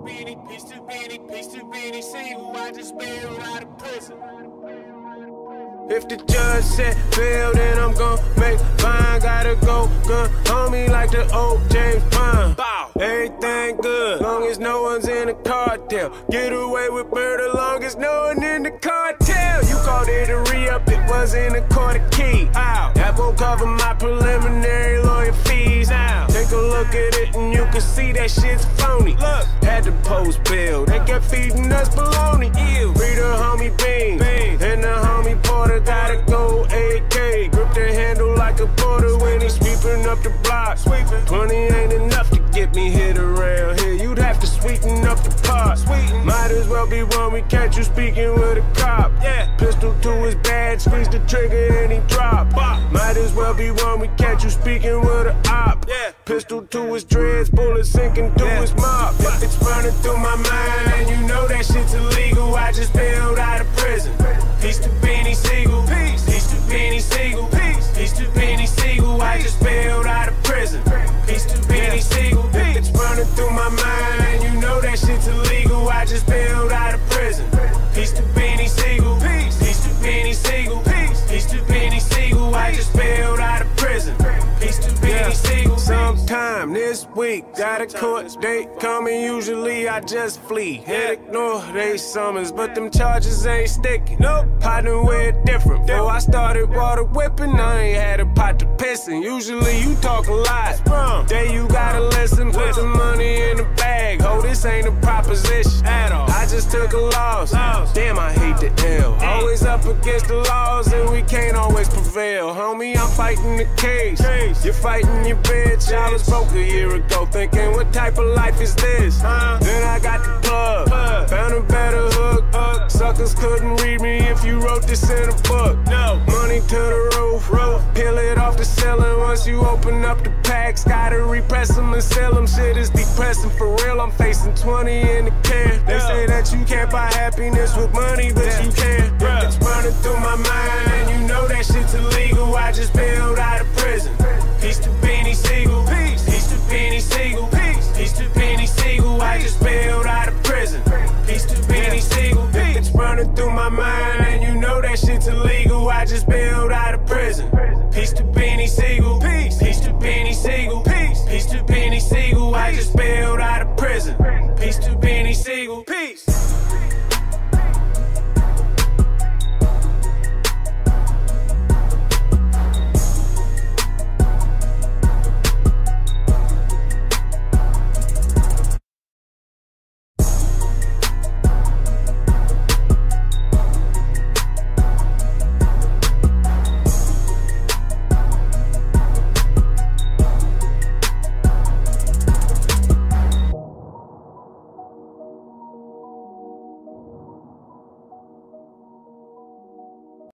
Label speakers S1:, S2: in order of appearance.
S1: peace to Beanie Siegel, I just bailed out of prison.
S2: If the judge said bail, then I'm gon' make fine. Gotta go gun on me like the old James Bond. Bow. Everything good, long as no one's in the cartel. Get away with murder, long as no one in the cartel. You called it a re-up, it was in the court of key. Ow. That won't cover my preliminary lawyer fees. Ow. Take a look at it and you can see that shit's phony. Look, had to post bail, they kept feeding us baloney. Ew. Free the homie Bean, and the homie Porter. Gotta go AK, grip the handle like a porter when he's sweeping up the block. 20 ain't enough to get me hit around here. You'd have to sweeten up the pot. Might as well be one we catch you speaking with a cop. Yeah. Pistol to his badge, squeeze the trigger and he drop. Might as well be one we catch you speaking with a op. Yeah. Pistol to his dreads, bullet sinking through his mop. It's running through my mind and you know that shit's illegal. I just bailed out of prison. Peace to Beanie Siegel. Peace to Beanie Siegel. Peace to Beanie Siegel. I just bailed out of prison. Peace to Beanie Siegel. It's running through my mind and you know that shit's illegal. I just bailed out of prison. Peace to Beanie Siegel. Peace to Beanie Siegel. Peace to Beanie Siegel. I just bailed out of prison. Peace to Beanie Siegel. Sometime this week, got a court date coming. Usually I just flee and ignore they summons, but them charges ain't sticking. Nope, partner with different. Before I started water whipping, I ain't had a pot to pissin'. Usually you talk a lot, then you gotta listen. Put the money in the bag. Oh, this ain't a proposition at all. I just took a loss. Damn, I hate the L. Always up against the laws and we can't always prevail. Homie, I'm fighting the case. You're fighting your bitch. I was broke a year ago, thinking what type of life is this? Then I got the plug, found a better hook. Suckers couldn't read me if you wrote this in a book. No money to the roof, peel it off the ceiling. Once you open up the packs, gotta repress them and sell them. Shit is depressing for real. I'm facing 20 in the can. They say that you can't buy happiness with money, but you can. It's running through my mind, and you know that shit's illegal. I just bailed out of prison. Peace to Beanie Siegel. Peace to Beanie Siegel. Peace to Beanie Siegel. I just bailed out of prison. Peace to Beanie Siegel. It's running through my mind, and you know that shit's illegal. I just bailed out of prison. Peace to Beanie Siegel. Peace to Beanie Siegel. Peace to Beanie Siegel. I just bailed out of